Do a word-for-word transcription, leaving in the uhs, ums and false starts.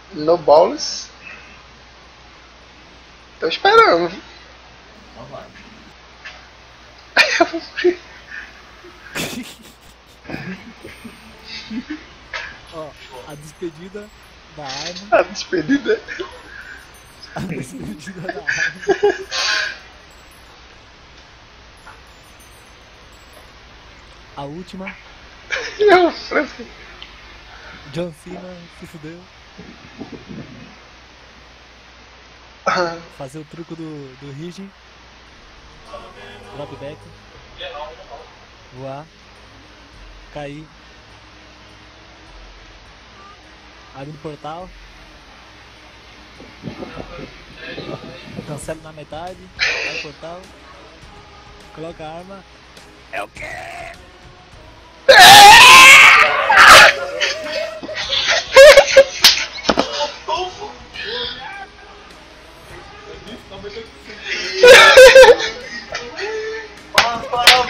No balls. Tô esperando. Não vai. Ó, a despedida da arma. A despedida. A despedida da arma. A última. Eu, Francisco. John Cena se fudeu. Fazer o truco do, do Rigi. Drop back. Voar. Cair. Abre um portal. Cancela na metade. Abre o portal. Coloca a arma. É o quê? Para, para,